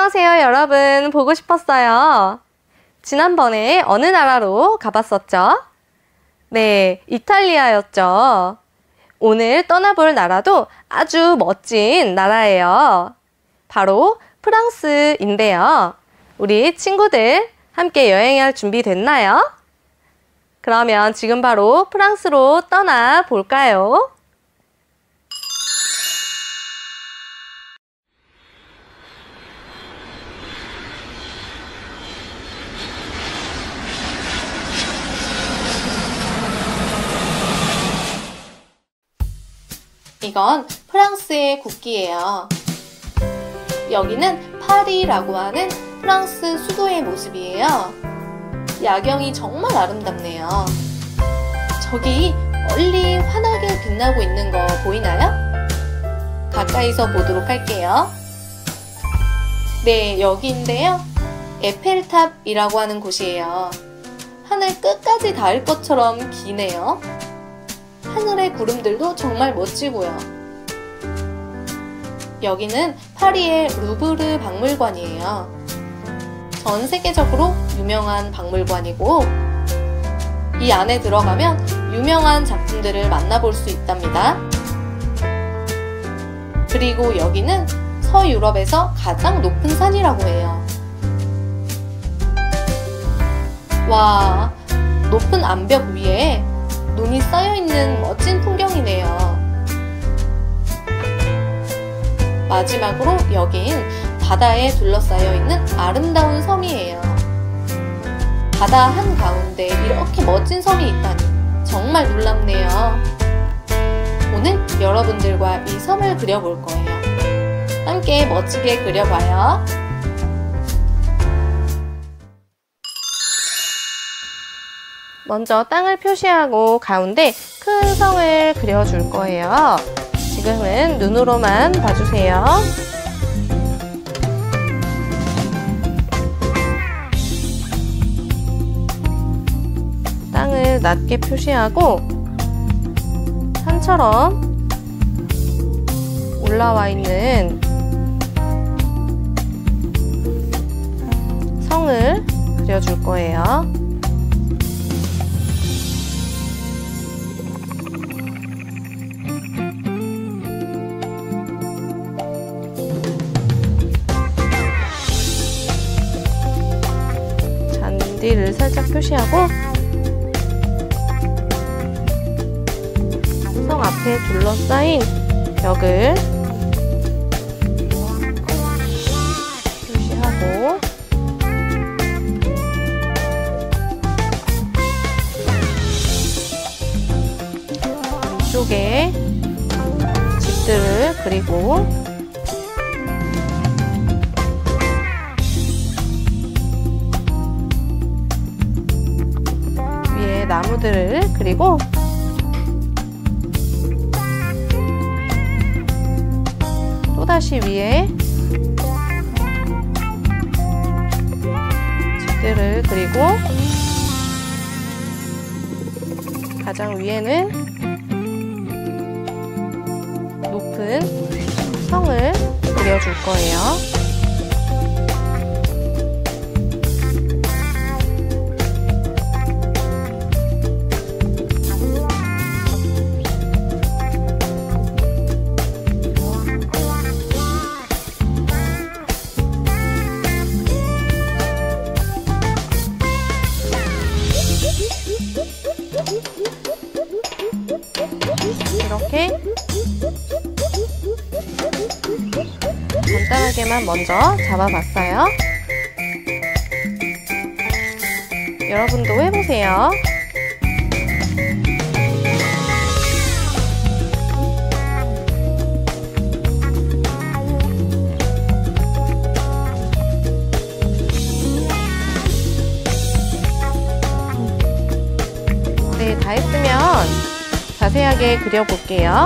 안녕하세요, 여러분. 보고 싶었어요. 지난번에 어느 나라로 가봤었죠? 네, 이탈리아였죠. 오늘 떠나볼 나라도 아주 멋진 나라예요. 바로 프랑스인데요. 우리 친구들 함께 여행할 준비 됐나요? 그러면 지금 바로 프랑스로 떠나 볼까요? 이건 프랑스의 국기예요. 여기는 파리라고 하는 프랑스 수도의 모습이에요. 야경이 정말 아름답네요. 저기 멀리 환하게 빛나고 있는 거 보이나요? 가까이서 보도록 할게요. 네, 여기인데요. 에펠탑이라고 하는 곳이에요. 하늘 끝까지 닿을 것처럼 기네요. 하늘의 구름들도 정말 멋지고요. 여기는 파리의 루브르 박물관이에요. 전 세계적으로 유명한 박물관이고 이 안에 들어가면 유명한 작품들을 만나볼 수 있답니다. 그리고 여기는 서유럽에서 가장 높은 산이라고 해요. 와, 높은 암벽 위에 눈이 쌓여있는 멋진 풍경이네요. 마지막으로 여긴 바다에 둘러싸여 있는 아름다운 섬이에요. 바다 한가운데 이렇게 멋진 섬이 있다니 정말 놀랍네요. 오늘 여러분들과 이 섬을 그려볼 거예요. 함께 멋지게 그려봐요. 먼저 땅을 표시하고 가운데 큰 성을 그려줄 거예요. 지금은 눈으로만 봐주세요. 땅을 낮게 표시하고 산처럼 올라와 있는 성을 그려줄 거예요. 잔디를 살짝 표시하고 성 앞에 둘러싸인 벽을 표시하고 안쪽에 집들을 그리고 위에 나무들을 그리고 또다시 위에 집들을 그리고 가장 위에는 높은 성을 그려줄 거예요. 이렇게 간단하게만 먼저 잡아봤어요. 여러분도 해보세요. 네, 다 했으면 자세하게 그려볼게요.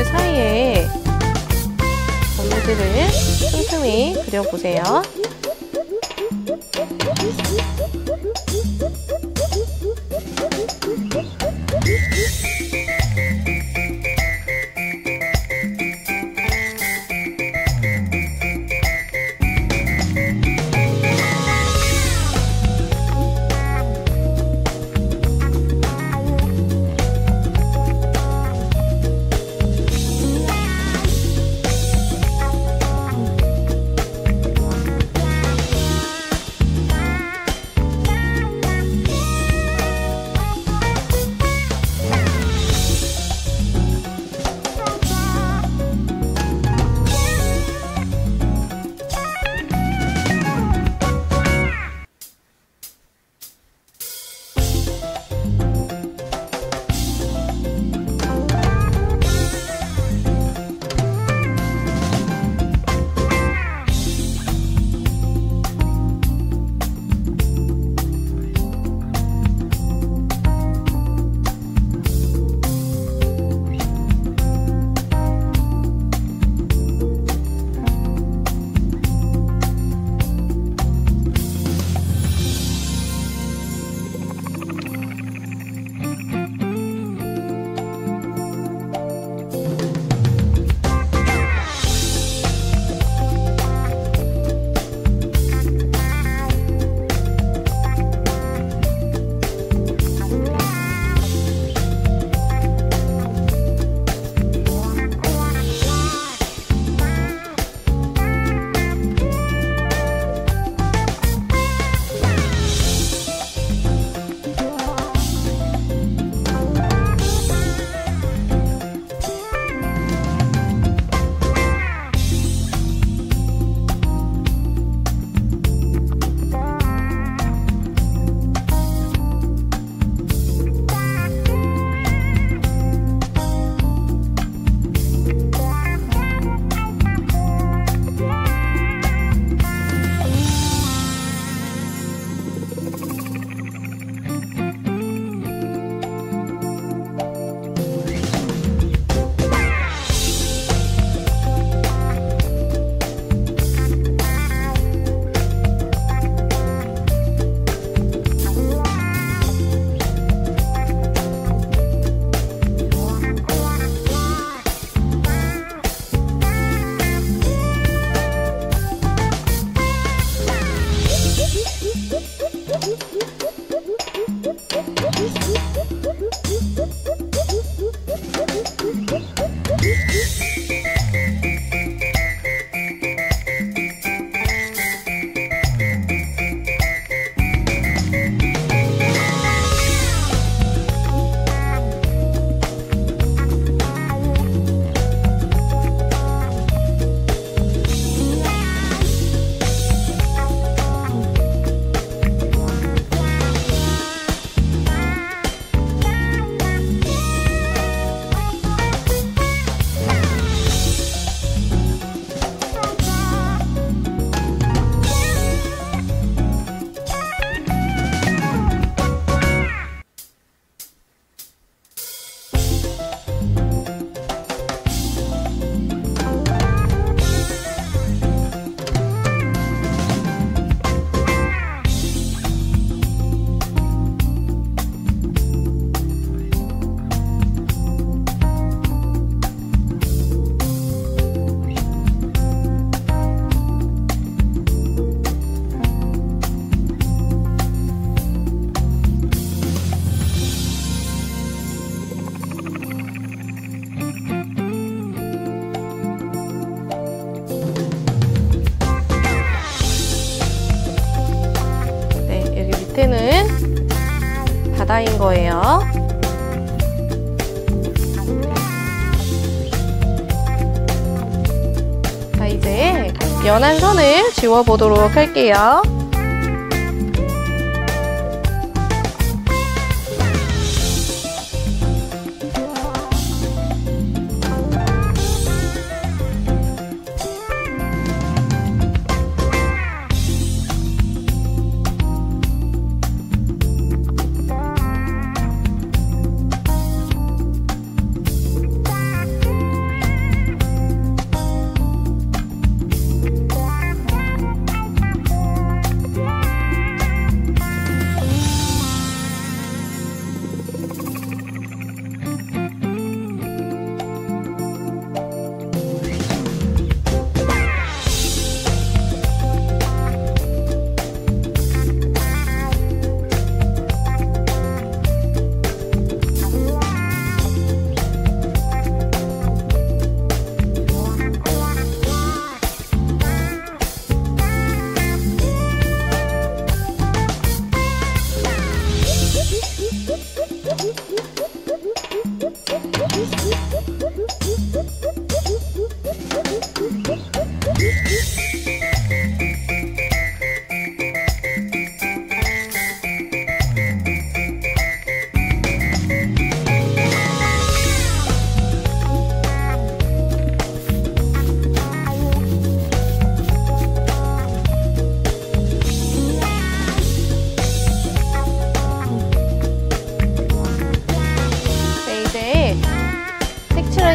건물들 사이에 건물들을 틈틈이 그려보세요. 밑에는 바다인 거예요. 자, 이제 연한 선을 지워보도록 할게요.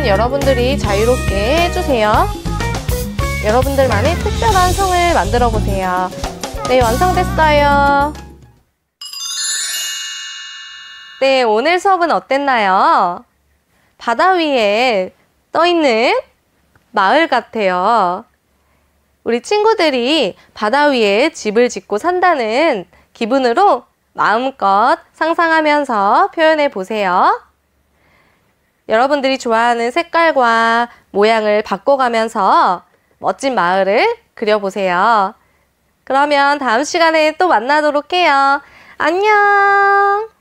여러분들이 자유롭게 해주세요. 여러분들만의 특별한 성을 만들어 보세요. 네, 완성됐어요. 네, 오늘 수업은 어땠나요? 바다 위에 떠있는 마을 같아요. 우리 친구들이 바다 위에 집을 짓고 산다는 기분으로 마음껏 상상하면서 표현해 보세요. 여러분들이 좋아하는 색깔과 모양을 바꿔가면서 멋진 마을을 그려보세요. 그러면 다음 시간에 또 만나도록 해요. 안녕!